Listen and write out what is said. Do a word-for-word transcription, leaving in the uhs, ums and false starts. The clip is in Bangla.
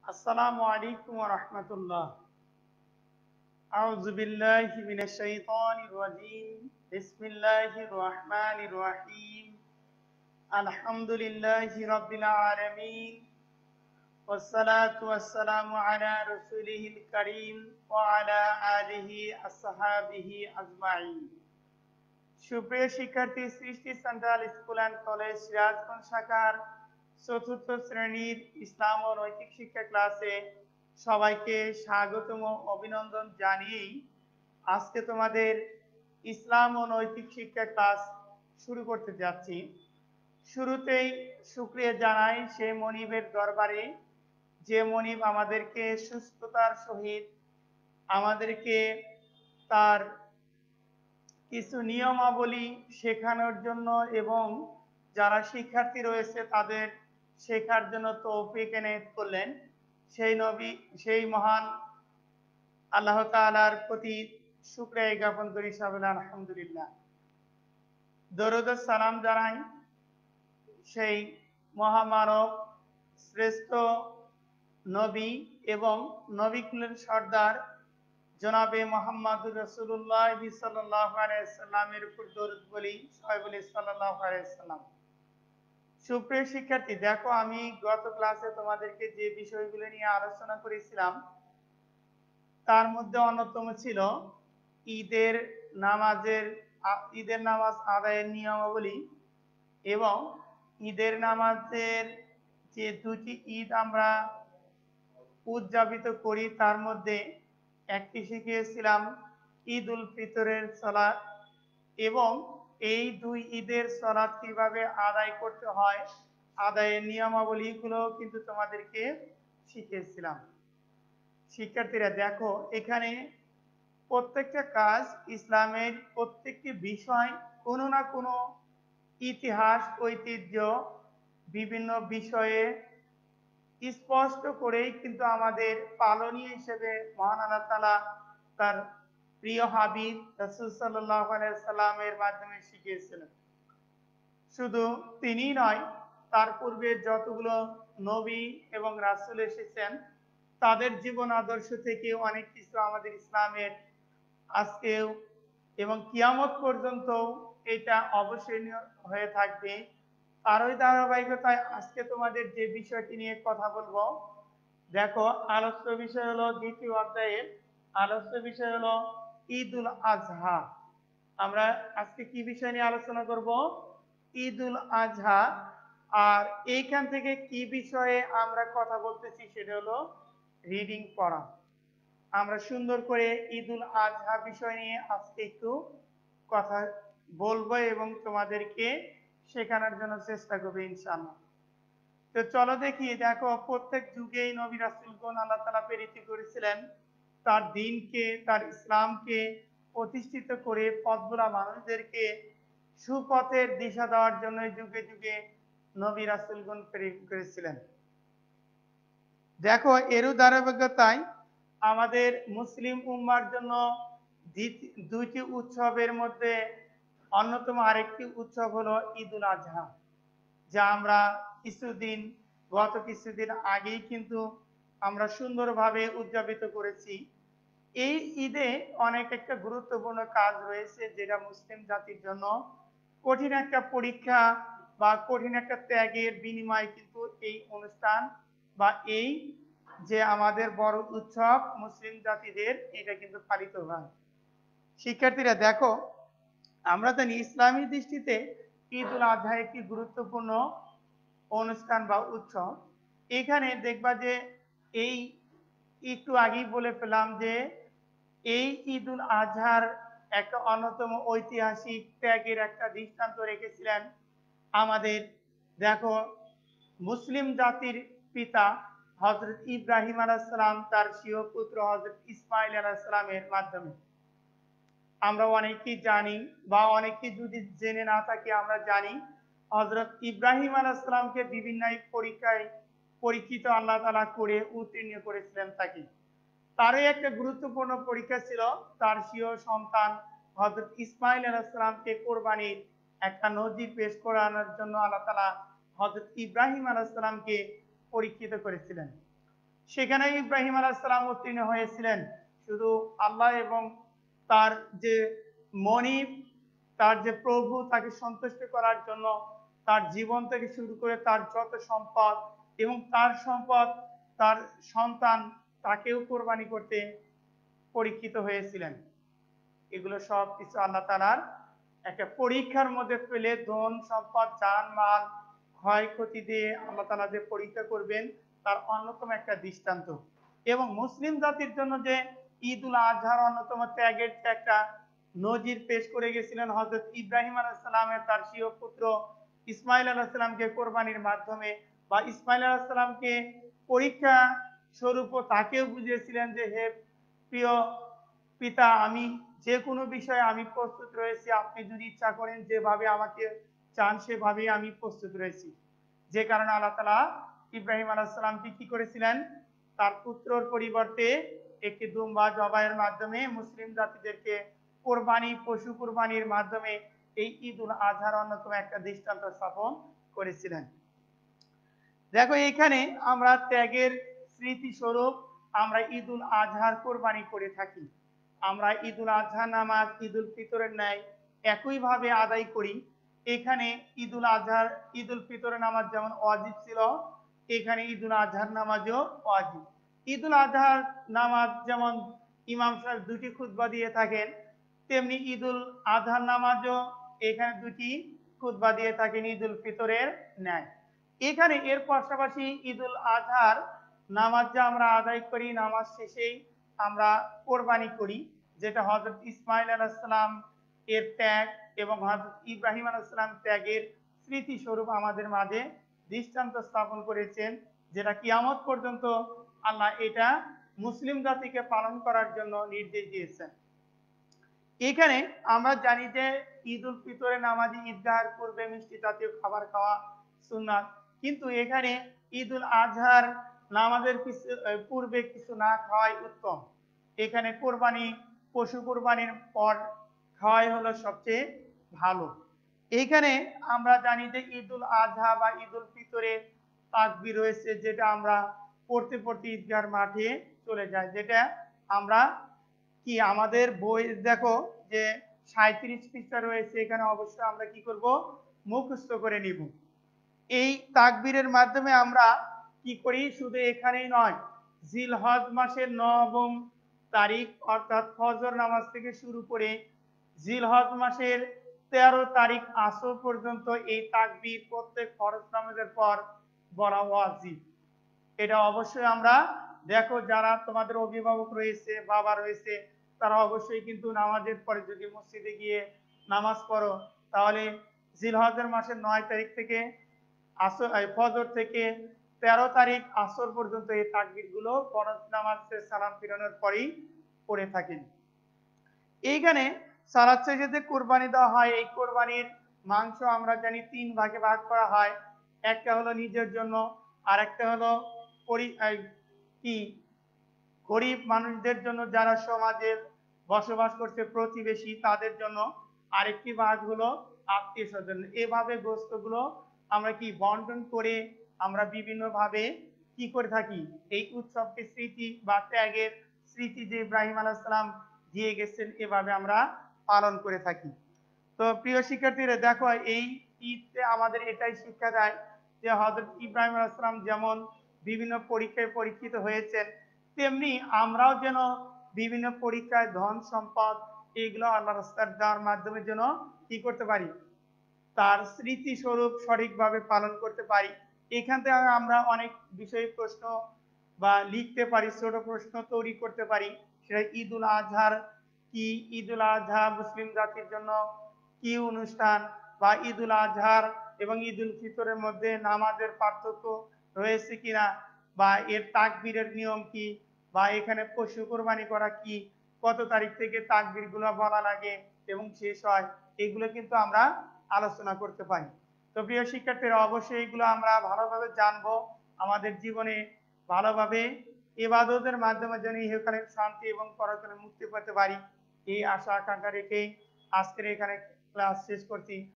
আসসালামু আলাইকুম ওয়া রাহমাতুল্লাহ। আউযু বিল্লাহি মিনাশ শাইতানির রাজীম। বিসমিল্লাহির রহমানির রহিম। আলহামদুলিল্লাহি রাব্বিল আলামিন। ওয়াসসালাতু ওয়াসসালামু আলা রাসূলিহিল কারীম ওয়া আলা আলিহি আসহাবিহি আজমাইন। সুপ্রিয় শিক্ষার্থী, Srishti central school and college Sirajganj শাখার চতুর্থ শ্রেণীর ইসলাম ও নৈতিক শিক্ষা ক্লাসে সবাইকে স্বাগতম ও অভিনন্দন জানিয়েই আজকে তোমাদের ইসলাম ও নৈতিক শিক্ষা ক্লাস শুরু করতে যাচ্ছি। শুরুতেই শুকরিয়া জানাই সে মনিবের দরবারে, যে মনিব আমাদেরকে সুস্থতার সহিত আমাদেরকে তার কিছু নিয়মাবলী শেখানোর জন্য এবং যারা শিক্ষার্থী রয়েছে তাদের শেখার জন্য তৌফিক এনায়েত করলেন। সেই নবী সেই মহান আল্লাহ তাআলার প্রতি শুকরিয়া জ্ঞাপন করি সবাই আলহামদুলিল্লাহ। দরুদ ও সালাম জানাই সেই মহামানব, শ্রেষ্ঠ নবী এবং নবীকুলের সর্দার জনাবে মুহাম্মদুর রাসূলুল্লাহ সাল্লাল্লাহু আলাইহি ওয়াসাল্লামের উপর দরুদ বলি, সবাই বলি সাল্লাল্লাহু আলাইহি ওয়াসাল্লাম। সুপ্রিয় শিক্ষার্থী, দেখো আমি গত ক্লাসে তোমাদেরকে যে বিষয়গুলো নিয়ে আলোচনা করেছিলাম তার মধ্যে অন্যতম ছিল ঈদের নামাজের ঈদের নামাজ আদায়ের নিয়মাবলী এবং ঈদের নামাজের যে দুটি ঈদ আমরা উদযাপিত করি তার মধ্যে একটি শিখিয়েছিলাম ঈদ উল ফিতরের সালাত, এবং এই দুই ঈদের সালাত কিভাবে আদায় করতে হয় আদায়ের নিয়মাবলীগুলো কিন্তু তোমাদেরকে শিখিয়েছিলাম। শিক্ষার্থীরা দেখো, এখানে প্রত্যেকটা কাজ ইসলামের প্রত্যেকটি বিষয় কোনো না কোনো ইতিহাস, ঐতিহ্য, বিভিন্ন বিষয়ে স্পষ্ট করেই কিন্তু আমাদের পালনীয় হিসেবে মহান আল্লাহ তাআলা তার প্রিয় হাবিব রাসূল সাল্লাল্লাহু আলাইহি ওয়াসাল্লামের মাধ্যমে শিখিয়েছিলেন। শুধু তিনি নয়, তার পূর্বে যতগুলো নবী এবং রাসূল এসেছেন তাদের জীবন আদর্শ থেকে অনেক কিছু আমাদের ইসলামের আজকেও এবং কিয়ামত পর্যন্ত এটা অবশ্যনীয় হয়ে থাকবে। আর ওই ধারাবাহিকতায় আজকে তোমাদের যে বিষয়টি নিয়ে কথা বলবো, দেখো আলোচ্য বিষয় হলো দ্বিতীয় অধ্যায়ের আলোচ্য বিষয় হলো ঈদ উল আজহা। আমরা আজকে কি বিষয় নিয়ে আলোচনা করব? ঈদ উল আজহা। আর এইখান থেকে কি বিষয়ে আমরা কথা বলতেছি সেটা হলো রিডিং পড়া। আমরা সুন্দর করে ঈদ উল আজহা বিষয় নিয়ে আজকে একটু কথা বলবো এবং তোমাদেরকে শেখানোর জন্য চেষ্টা করবো ইনশাআল্লাহ। তো চলো দেখি, দেখো প্রত্যেক যুগেই নবী রাসূলগণ আল্লাহ তাআলা প্রেরিত করেছিলেন তার দ্বীনকে, তার ইসলামকে প্রতিষ্ঠিত করে পথভোলা মানুষদেরকে সুপথের দিশা দেওয়ার জন্য যুগে যুগে নবী রাসূলগণ প্রেরিত করেছিলেন। দেখো এরও ধারাবাহিকতায় আমাদের মুসলিম উম্মার জন্য দুইটি উৎসবের মধ্যে অন্যতম আরেকটি উৎসব হলো ঈদ উল আজহা, যা আমরা কিছুদিন গত কিছুদিন আগেই কিন্তু আমরা সুন্দরভাবে উদযাপিত করেছি। এই ঈদে অনেক একটা গুরুত্বপূর্ণ কাজ রয়েছে যেটা মুসলিম জাতির জন্য কঠিন একটা পরীক্ষা বা কঠিন একটা ত্যাগের বিনিময়ে কিন্তু এই অনুষ্ঠান বা এই যে আমাদের বড় উৎসব মুসলিম জাতিদের এটা কিন্তু পালিত হয়। শিক্ষার্থীরা দেখো, আমরা জানি ইসলামী দৃষ্টিতে ঈদ উল আজহা একটি গুরুত্বপূর্ণ অনুষ্ঠান বা উৎসব। এখানে দেখবা যে এই একটু আগেই বলে পেলাম যে এই ঈদ উল আজহার একটা অন্যতম ঐতিহাসিক ত্যাগের একটা দৃষ্টান্ত রেখেছিলেন আমাদের দেখো মুসলিম জাতির পিতা হযরত ইব্রাহিম আলাইহিস সালাম তার স্বীয় পুত্র হযরত ইসমাঈল আলাইহিস সালামের মাধ্যমে। আমরা অনেকেই জানি বা অনেকেই যদি জেনে না থাকি আমরা জানি হযরত ইব্রাহিম আলাইহিস সালামকে বিভিন্ন পরীক্ষায় পরীক্ষিত আল্লাহ তাআলা করে উত্তীর্ণ করেছিলেন তাকে। তারই একটা গুরুত্বপূর্ণ পরীক্ষা ছিল তার স্বীয় সন্তান হযরত ইসমাঈল আলাইহিস সালামকে কোরবানির একটা নজির পেশ করানোর জন্য আল্লাহ তাআলা হযরত ইব্রাহিম আলাইহিস সালামকে পরীক্ষিত করেছিলেন। সেখানে ইব্রাহিম আলাইহিস সালাম উত্তীর্ণ হয়েছিলেন। শুধু আল্লাহ এবং তার যে মনিব, তার যে প্রভু, তাকে সন্তুষ্ট করার জন্য তার জীবন থেকে শুরু করে তার যত সম্পদ এবং তার সম্পদ, তার সন্তান, তাকেও কোরবানি করতে পরীক্ষিত হয়েছিলেন। এগুলো সব কিছু আল্লাহ তাআলার একটা পরীক্ষার মধ্যে ফেলে ধন সম্পদ জান মাল ক্ষয়ক্ষতি দিয়ে আল্লাহ তাআলা যে পরীক্ষা করবেন তার অন্যতম একটা দৃষ্টান্ত। এবং মুসলিম জাতির জন্য যে ঈদ উল আজহার অন্যতম ত্যাগের একটা নজির পেশ করে গেছিলেন হযরত ইব্রাহিম আলাইহিস সালামের তার স্বীয় পুত্র ইসমাইল আলাইহিস সালামকে কোরবানির মাধ্যমে, বা ইসমাইল আলাইহিস সালামকে পরীক্ষা স্বরূপ তাকেও বুঝিয়েছিলেন যে হে প্রিয় পিতা, আমি যে কোনো বিষয়ে আমি প্রস্তুত রয়েছি, আপনি যদি ইচ্ছা করেন যেভাবে আমাকে চান সেভাবেই আমি প্রস্তুত রয়েছি। যে কারণে আল্লাহ তাআলা ইব্রাহিম আলাইহিস সালামকে কি করেছিলেন, তার পুত্রর পরিবর্তে একটি দুম্বা জবাইয়ের মাধ্যমে মুসলিম জাতিদেরকে কোরবানি, পশু কোরবানির মাধ্যমে এই ঈদ উল আজহার অন্যতম একটা দৃষ্টান্ত স্থাপন করেছিলেন। দেখো এখানে আমরা ত্যাগের স্মৃতিস্বরূপ আমরা ঈদ উল আজহার কোরবানি করে থাকি। আমরা ঈদ উল আজহা নামাজ ঈদ উল ফিতরের ন্যায় একইভাবে আদায় করি। এখানে ঈদ উল আজহার ঈদ উল ফিতরের নামাজ যেমন ওয়াজিব ছিল, এখানে ঈদ উল আজহার নামাজও ওয়াজিব। ঈদ উল আজহার নামাজ যেমন ইমাম সাহেব দুটি খুতবা দিয়ে থাকেন, তেমনি ঈদ উল আজহার নামাজও এখানে দুটি খুতবা দিয়ে থাকেন ঈদ উল ফিতরের ন্যায়। এখানে এর পাশাপাশি ঈদ উল আজহার নামাজ যা আমরা আদায় করি, নামাজ শেষেই আমরা কোরবানি করি, যেটা হযরত ইসমাইল আলাইহিস সালাম এর ত্যাগ এবং হযরত ইব্রাহিম আলাইহিস সালাম ত্যাগের স্মৃতিস্বরূপ আমাদের মাঝে দৃষ্টান্ত স্থাপন করেছেন, যেটা কিয়ামত পর্যন্ত আল্লাহ এটা মুসলিম জাতিকে পালন করার জন্য নির্দেশ দিয়েছেন। এখানে আমরা জানি যে ঈদ উল ফিতরে নামাজে ঈদগাহের পূর্বে মিষ্টি জাতীয় খাবার খাওয়া সুন্নাত, কিন্তু এখানে ঈদ উল আজহার নামাজের কিছু পূর্বে কিছু না খাওয়াই উত্তম। এখানে কোরবানি, পশু কোরবানির পর খাওয়াই হলো সবচেয়ে ভালো। এইখানে আমরা জানি যে ঈদ উল আজহা বা ঈদ উল ফিতরে তাকবীর রয়েছে, যেটা আমরা পড়তে পড়তে ঈদগাহর মাঠে চলে যাই, যেটা আমরা কি আমাদের বই দেখো যে সাঁইত্রিশ পৃষ্ঠা রয়েছে, এখানে অবশ্যই আমরা কি করব, মুখস্থ করে নিব। এই তাকবীরের মাধ্যমে আমরা কি করি, শুধু এখানেই নয়, জিলহজ মাসের নবম তারিখ অর্থাৎ ফজর নামাজ থেকে শুরু করে জিলহজ মাসের তেরো তারিখ আসর পর্যন্ত এই তাকবীর প্রত্যেক ফরজ নামাজের পর বলা ওয়াজিব। এটা অবশ্যই আমরা দেখো, যারা তোমাদের অভিভাবক রয়েছে, বাবা রয়েছে, তারা অবশ্যই কিন্তু নামাজের পরে যদি মসজিদে গিয়ে নামাজ পড়ো, তাহলে জিলহজের মাসের নয় তারিখ থেকে আসর ফজর থেকে তেরো তারিখ আসর পর্যন্ত এই তাকবীর গুলো ফরজ নামাজের সালাম ফিরানোর পরেই পড়ে থাকেন। এইখানে সালাত শেষে যে কোরবানি দেওয়া হয়, এই কোরবানির মাংস আমরা জানি তিন ভাগে ভাগ করা হয়। একটা হলো নিজের জন্য, আর একটা হলো কি গরিব মানুষদের জন্য, যারা সমাজে বসবাস করছে, প্রতিবেশী, তাদের জন্য। আরেকটি ভাগ হলো আত্মীয় স্বজন। এভাবে গোস্তগুলো আমরা কি বন্টন করে আমরা বিভিন্ন ভাবে কি করে থাকি, এই উৎসবকে স্মৃতি বা ত্যাগের স্মৃতি যে ইব্রাহিম আলাইহিস সালাম দিয়ে গেছেন, এভাবে আমরা পালন করে থাকি। তো প্রিয় শিক্ষার্থীরা দেখো, এই ঈদে আমাদের এটাই শিক্ষা দেয় যে হযরত ইব্রাহিম আলাইহিস সালাম যেমন বিভিন্ন পরীক্ষায় পরীক্ষিত হয়েছেন, তেমনি আমরাও যেন বিভিন্ন পরীক্ষায় ধন সম্পদ এগুলো আল্লাহ রাস্তায় দেওয়ার মাধ্যমে যেন কি করতে পারি, তার স্মৃতি স্বরূপ সঠিকভাবে পালন করতে পারি। এখান থেকে আমরা অনেক বিষয়ে প্রশ্ন বা লিখতে পারি, ছোট প্রশ্ন তৈরি করতে পারি। সেটা ঈদ উল আজহার কি, ঈদ উল আজহা মুসলিম জাতির জন্য কি অনুষ্ঠান, বা ঈদ উল আজহার এবং ঈদ উল ফিতরের মধ্যে নামাজের পার্থক্য রয়েছে কিনা, বা এর তাকবীরের নিয়ম কি, বা এখানে পশু কোরবানি করা কি, কত তারিখ থেকে তাকবীর গুলো বলা লাগে এবং শেষ হয়, এগুলো কিন্তু আমরা আলোচনা করতে পারি। তো প্রিয় শিক্ষার্থীরা, অবশ্যই এগুলো আমরা ভালোভাবে জানবো, আমাদের জীবনে ভালোভাবে ইবাদতের মাধ্যমে যেন ইহকালীন শান্তি এবং পরকালে মুক্তি পেতে পারি, এই আশা আকাঙ্ক্ষা রেখে আজকের এখানে ক্লাস শেষ করছি।